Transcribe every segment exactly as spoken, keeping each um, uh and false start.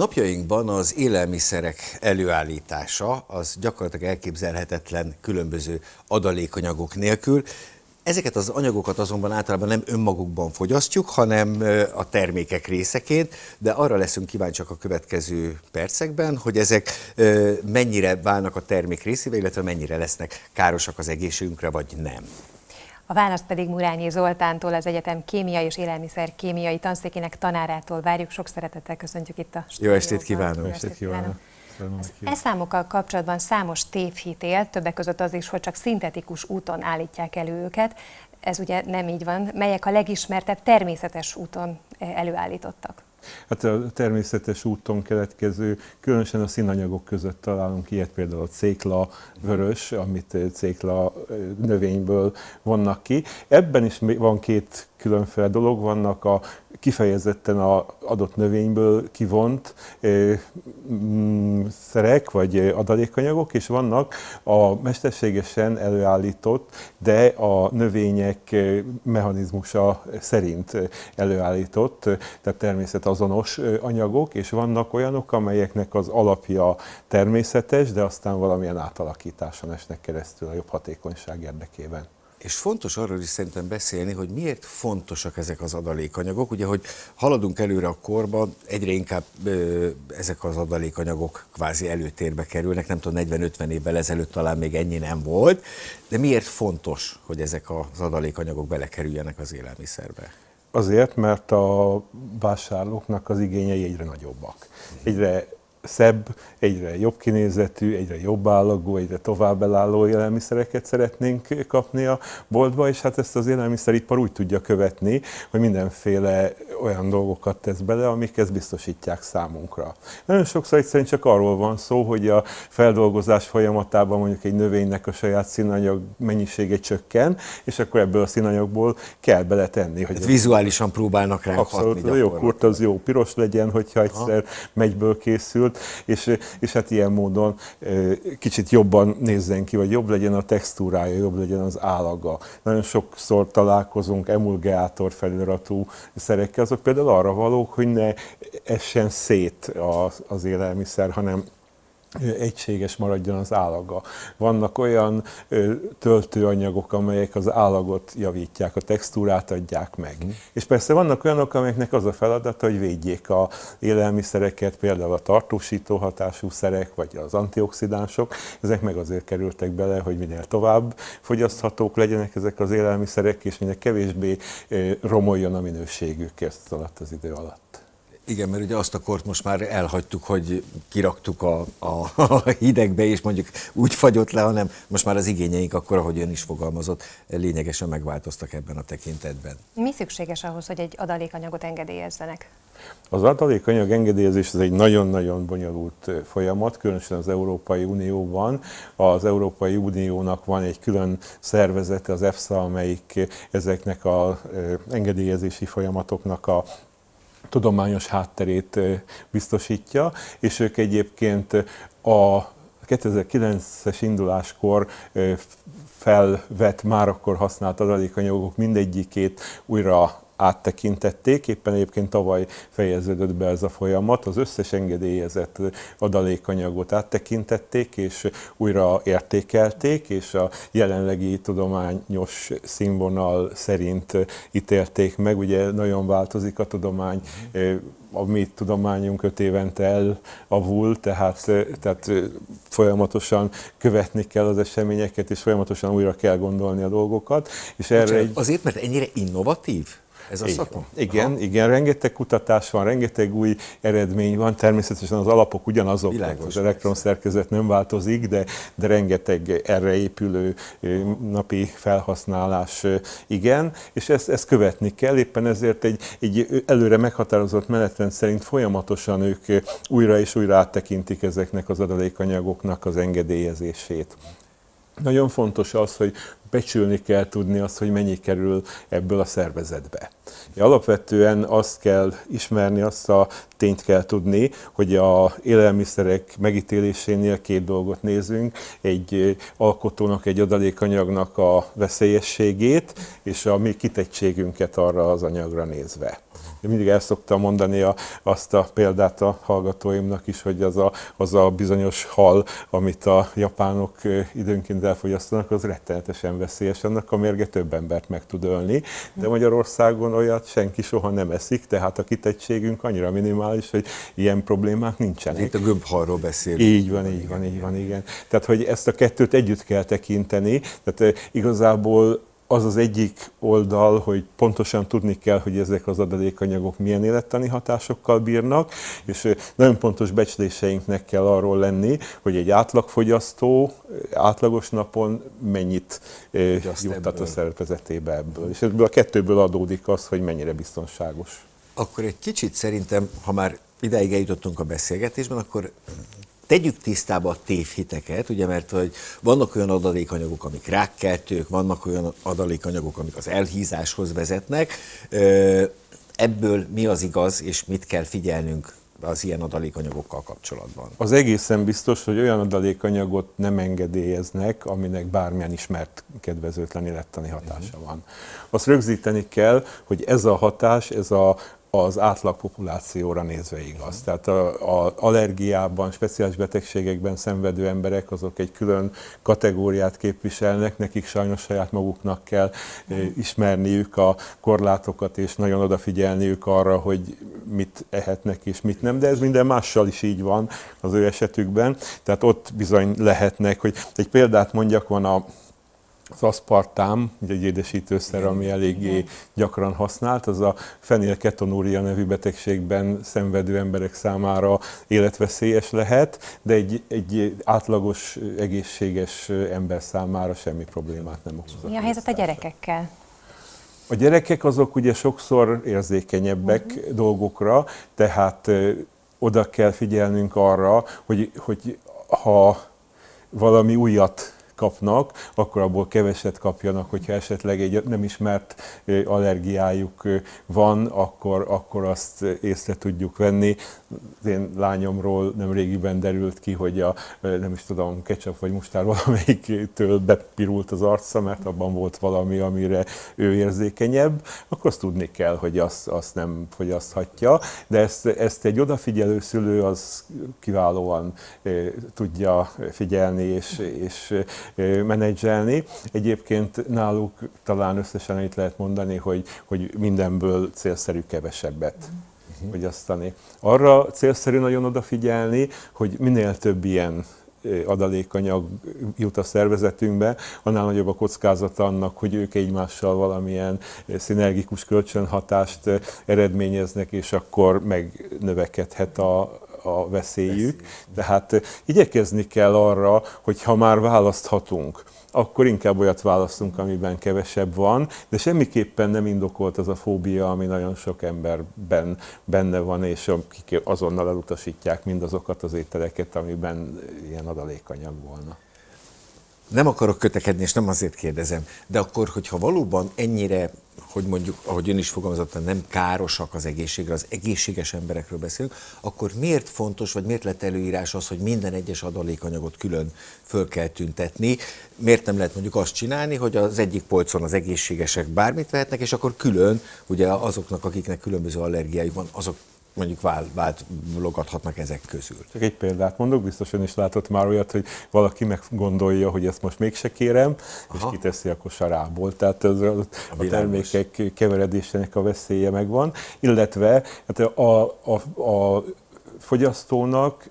Napjainkban az élelmiszerek előállítása az gyakorlatilag elképzelhetetlen különböző adalékanyagok nélkül. Ezeket az anyagokat azonban általában nem önmagukban fogyasztjuk, hanem a termékek részeként, de arra leszünk kíváncsiak a következő percekben, hogy ezek mennyire válnak a termék részévé, illetve mennyire lesznek károsak az egészségünkre, vagy nem. A választ pedig Murányi Zoltántól, az egyetem kémia és élelmiszer kémiai tanszékének tanárától várjuk. Sok szeretettel köszöntjük itt a stúdióban. Jó estét kívánok! Jó estét kívánok! Az e-számokkal kapcsolatban számos tévhit él, többek között az is, hogy csak szintetikus úton állítják elő őket. Ez ugye nem így van. Melyek a legismertebb természetes úton előállítottak? Hát a természetes úton keletkező, különösen a színanyagok között találunk ilyet, például a cékla vörös, amit cékla növényből vonnak ki. Ebben is van két különféle dolog, vannak a kifejezetten az adott növényből kivont e, mm, szerek vagy adalékanyagok, és vannak a mesterségesen előállított, de a növények mechanizmusa szerint előállított, tehát természetazonos anyagok, és vannak olyanok, amelyeknek az alapja természetes, de aztán valamilyen átalakításon esnek keresztül a jobb hatékonyság érdekében. És fontos arról is szerintem beszélni, hogy miért fontosak ezek az adalékanyagok. Ugye, hogy haladunk előre a korban, egyre inkább ö, ezek az adalékanyagok kvázi előtérbe kerülnek, nem tudom, negyven-ötven évvel ezelőtt talán még ennyi nem volt, de miért fontos, hogy ezek az adalékanyagok belekerüljenek az élelmiszerbe? Azért, mert a vásárlóknak az igényei egyre nagyobbak. Egyre szebb, egyre jobb kinézetű, egyre jobb állagú, egyre tovább elálló élelmiszereket szeretnénk kapni a boltba, és hát ezt az élelmiszeripar úgy tudja követni, hogy mindenféle olyan dolgokat tesz bele, amik ezt biztosítják számunkra. Nagyon sokszor egyszerűen csak arról van szó, hogy a feldolgozás folyamatában mondjuk egy növénynek a saját színanyag mennyisége csökken, és akkor ebből a színanyagból kell beletenni. Hogy vizuálisan próbálnak rá hatni. Abszolút, a jó kurt az jó piros legyen, hogyha egyszer megyből készült, és, és hát ilyen módon kicsit jobban nézzen ki, vagy jobb legyen a textúrája, jobb legyen az állaga. Nagyon sokszor találkozunk emulgátor feliratú szerekkel, azok például arra valók, hogy ne essen szét az, az élelmiszer, hanem egységes maradjon az állaga. Vannak olyan ö, töltőanyagok, amelyek az állagot javítják, a textúrát adják meg. Mm. És persze vannak olyanok, amelyeknek az a feladata, hogy védjék az élelmiszereket, például a tartósító hatású szerek, vagy az antioxidánsok. Ezek meg azért kerültek bele, hogy minél tovább fogyaszthatók legyenek ezek az élelmiszerek, és minél kevésbé ö, romoljon a minőségük ezt alatt az idő alatt. Igen, mert ugye azt a kort most már elhagytuk, hogy kiraktuk a, a, a hidegbe, és mondjuk úgy fagyott le, hanem most már az igényeink akkor, ahogy ön is fogalmazott, lényegesen megváltoztak ebben a tekintetben. Mi szükséges ahhoz, hogy egy adalékanyagot engedélyezzenek? Az adalékanyag engedélyezés ez egy nagyon-nagyon bonyolult folyamat, különösen az Európai Unióban. Az Európai Uniónak van egy külön szervezete, az EFSA, amelyik ezeknek az engedélyezési folyamatoknak a tudományos hátterét biztosítja, és ők egyébként a kétezer-kilences induláskor felvett, már akkor használt adalékanyagok mindegyikét újra áttekintették, éppen egyébként tavaly fejeződött be ez a folyamat, az összes engedélyezett adalékanyagot áttekintették, és újra értékelték, és a jelenlegi tudományos színvonal szerint ítélték meg. Ugye nagyon változik a tudomány, a mi tudományunk öt évente elavul, tehát, tehát folyamatosan követni kell az eseményeket, és folyamatosan újra kell gondolni a dolgokat. És erre egy... Azért, mert ennyire innovatív? Ez a szakma? Igen, igen, rengeteg kutatás van, rengeteg új eredmény van, természetesen az alapok ugyanazok, Világos, az elektronszerkezet nem változik, de, de rengeteg erre épülő napi felhasználás igen, és ezt, ezt követni kell, éppen ezért egy, egy előre meghatározott menetrend szerint folyamatosan ők újra és újra áttekintik ezeknek az adalékanyagoknak az engedélyezését. Nagyon fontos az, hogy becsülni kell tudni azt, hogy mennyi kerül ebből a szervezetbe. Alapvetően azt kell ismerni, azt a tényt kell tudni, hogy az élelmiszerek megítélésénél két dolgot nézünk, egy alkotónak, egy adalékanyagnak a veszélyességét, és a mi kitettségünket arra az anyagra nézve. Én mindig el szoktam mondani a, azt a példát a hallgatóimnak is, hogy az a, az a bizonyos hal, amit a japánok időnként elfogyasztanak, az rettenetesen veszélyes, annak a mérge több embert meg tud ölni, de Magyarországon olyat senki soha nem eszik, tehát a kitettségünk annyira minimális, hogy ilyen problémák nincsenek. Itt a gömbhalról beszélünk. Így van, így van, így van, igen. Tehát, hogy ezt a kettőt együtt kell tekinteni, tehát igazából az az egyik oldal, hogy pontosan tudni kell, hogy ezek az adalékanyagok milyen élettani hatásokkal bírnak, és nagyon pontos becsléseinknek kell arról lenni, hogy egy átlagfogyasztó átlagos napon mennyit juttat a szervezetébe ebből. És ebből a kettőből adódik az, hogy mennyire biztonságos. Akkor egy kicsit szerintem, ha már ideig eljutottunk a beszélgetésben, akkor tegyük tisztába a tévhiteket, ugye, mert hogy vannak olyan adalékanyagok, amik rákkeltők, vannak olyan adalékanyagok, amik az elhízáshoz vezetnek. Ebből mi az igaz, és mit kell figyelnünk az ilyen adalékanyagokkal kapcsolatban? Az egészen biztos, hogy olyan adalékanyagot nem engedélyeznek, aminek bármilyen ismert kedvezőtlen élettani hatása van. Azt rögzíteni kell, hogy ez a hatás, ez a az átlag populációra nézve igaz. Tehát az allergiában, speciális betegségekben szenvedő emberek azok egy külön kategóriát képviselnek, nekik sajnos saját maguknak kell ismerniük a korlátokat, és nagyon odafigyelniük arra, hogy mit ehetnek és mit nem, de ez minden mással is így van az ő esetükben. Tehát ott bizony lehetnek, hogy egy példát mondjak, van a az aszpartám, egy édesítőszer, ami eléggé gyakran használt, az a fenilketonúria nevű betegségben szenvedő emberek számára életveszélyes lehet, de egy, egy átlagos, egészséges ember számára semmi problémát nem okoz. Mi a helyzet a gyerekekkel? A gyerekek azok ugye sokszor érzékenyebbek uh-huh. dolgokra, tehát ö, oda kell figyelnünk arra, hogy, hogy ha valami újat kapnak, akkor abból keveset kapjanak, hogyha esetleg egy nem ismert allergiájuk van, akkor, akkor azt észre tudjuk venni. Az én lányomról nem régiben derült ki, hogy a, nem is tudom, ketchup vagy mustár valamelyiktől bepirult az arca, mert abban volt valami, amire ő érzékenyebb, akkor azt tudni kell, hogy azt, azt nem fogyaszthatja, de ezt, ezt egy odafigyelő szülő az kiválóan tudja figyelni és, és menedzselni. Egyébként náluk talán összesen itt lehet mondani, hogy, hogy mindenből célszerű kevesebbet uh-huh. fogyasztani. Arra célszerű nagyon odafigyelni, hogy minél több ilyen adalékanyag jut a szervezetünkbe, annál nagyobb a kockázata annak, hogy ők egymással valamilyen szinergikus kölcsönhatást eredményeznek, és akkor megnövekedhet a a veszélyük. Tehát igyekezni kell arra, hogy ha már választhatunk, akkor inkább olyat választunk, amiben kevesebb van, de semmiképpen nem indokolt az a fóbia, ami nagyon sok emberben benne van, és akik azonnal elutasítják mindazokat az ételeket, amiben ilyen adalékanyag volna. Nem akarok kötekedni, és nem azért kérdezem, de akkor, hogyha valóban ennyire, hogy mondjuk, ahogy ön is fogalmazott, nem károsak az egészségre, az egészséges emberekről beszélünk, akkor miért fontos, vagy miért lett előírás az, hogy minden egyes adalékanyagot külön föl kell tüntetni? Miért nem lehet mondjuk azt csinálni, hogy az egyik polcon az egészségesek bármit vehetnek, és akkor külön, ugye azoknak, akiknek különböző allergiájuk van, azok mondjuk válogathatnak ezek közül. Csak egy példát mondok, biztos ön is látott már olyat, hogy valaki meggondolja, hogy ezt most mégse kérem, aha. és kiteszi a kosarából. Tehát az, a, a termékek keveredésének a veszélye megvan, illetve hát a, a, a fogyasztónak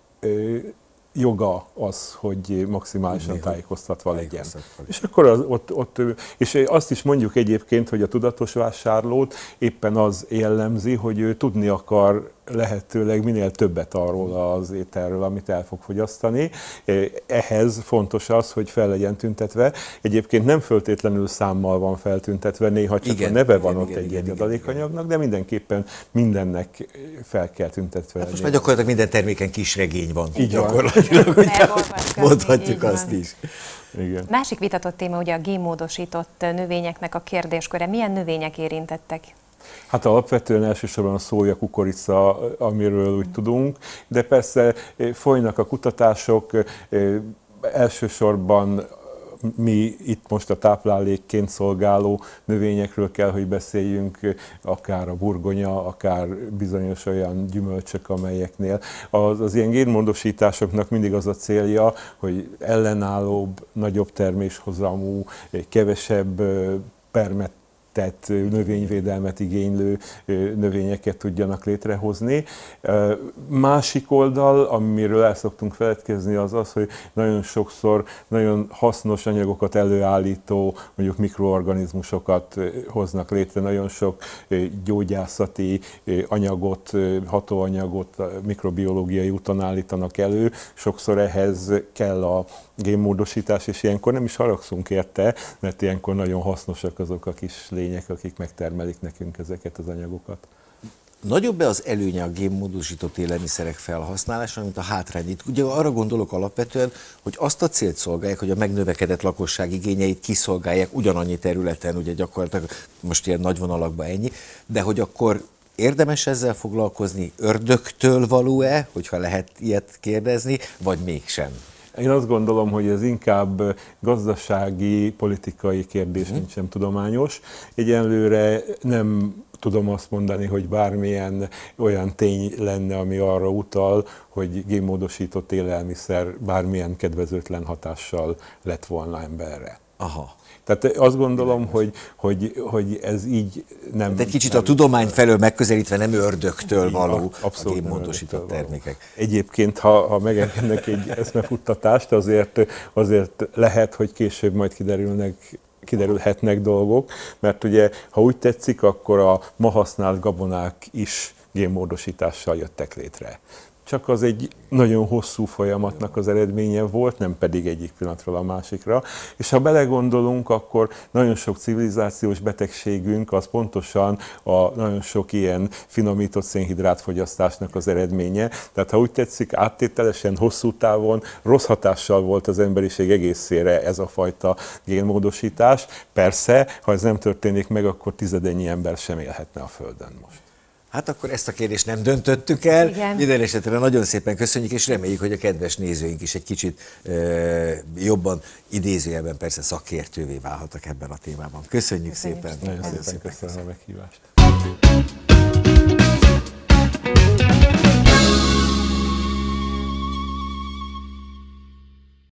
joga az, hogy maximálisan tájékoztatva legyen. És akkor az, ott, ott, és azt is mondjuk egyébként, hogy a tudatos vásárlót éppen az jellemzi, hogy ő tudni akar lehetőleg minél többet arról az ételről, amit el fog fogyasztani. Ehhez fontos az, hogy fel legyen tüntetve. Egyébként nem föltétlenül számmal van feltüntetve, néha csak igen, a neve igen, van igen, ott igen, egy igen, adalékanyagnak, de mindenképpen mindennek fel kell tüntetve. Hát most már gyakorlatilag minden terméken kis regény van. Így gyakorlatilag, hogy mondhatjuk azt is. Igen. Másik vitatott téma ugye a génmódosított növényeknek a kérdésköre. Milyen növények érintettek? Hát alapvetően elsősorban a szója, kukorica, amiről úgy tudunk, de persze folynak a kutatások, elsősorban mi itt most a táplálékként szolgáló növényekről kell, hogy beszéljünk, akár a burgonya, akár bizonyos olyan gyümölcsök, amelyeknél az, az ilyen génmódosításoknak mindig az a célja, hogy ellenállóbb, nagyobb terméshozamú, kevesebb permet tehát növényvédelmet igénylő növényeket tudjanak létrehozni. Másik oldal, amiről el szoktunk feledkezni, az az, hogy nagyon sokszor nagyon hasznos anyagokat előállító, mondjuk mikroorganizmusokat hoznak létre, nagyon sok gyógyászati anyagot, hatóanyagot mikrobiológiai úton állítanak elő. Sokszor ehhez kell a génmódosítás, és ilyenkor nem is haragszunk érte, mert ilyenkor nagyon hasznosak azok a kis lények, akik megtermelik nekünk ezeket az anyagokat. Nagyobb-e az előnye a génmódosított élelmiszerek felhasználása, mint a hátrány? Itt ugye arra gondolok alapvetően, hogy azt a célt szolgálják, hogy a megnövekedett lakosság igényeit kiszolgálják ugyanannyi területen, ugye gyakorlatilag most ilyen nagy vonalakban ennyi, de hogy akkor érdemes ezzel foglalkozni, ördögtől való-e, hogyha lehet ilyet kérdezni, vagy mégsem? Én azt gondolom, hogy ez inkább gazdasági, politikai kérdés, mint sem tudományos. Egyenlőre nem tudom azt mondani, hogy bármilyen olyan tény lenne, ami arra utal, hogy génmódosított élelmiszer bármilyen kedvezőtlen hatással lett volna emberre. Aha. Tehát azt gondolom, hogy, hogy, hogy ez így nem... De egy kicsit a tudomány felől megközelítve nem ördögtől való a abszolút génmódosított termékek. Egyébként, ha, ha megengednek egy eszmefuttatást, azért, azért lehet, hogy később majd kiderülnek, kiderülhetnek dolgok, mert ugye, ha úgy tetszik, akkor a ma használt gabonák is génmódosítással jöttek létre. Csak az egy nagyon hosszú folyamatnak az eredménye volt, nem pedig egyik pillanatról a másikra. És ha belegondolunk, akkor nagyon sok civilizációs betegségünk az pontosan a nagyon sok ilyen finomított szénhidrátfogyasztásnak az eredménye. Tehát ha úgy tetszik, áttételesen, hosszú távon rossz hatással volt az emberiség egészére ez a fajta génmódosítás. Persze, ha ez nem történik meg, akkor tizedennyi ember sem élhetne a Földön most. Hát akkor ezt a kérdést nem döntöttük el. Igen. Minden esetre nagyon szépen köszönjük, és reméljük, hogy a kedves nézőink is egy kicsit e, jobban, idézőjelben persze szakértővé válhatnak ebben a témában. Köszönjük, Köszönjük szépen. szépen. Nagyon szépen köszönöm a meghívást.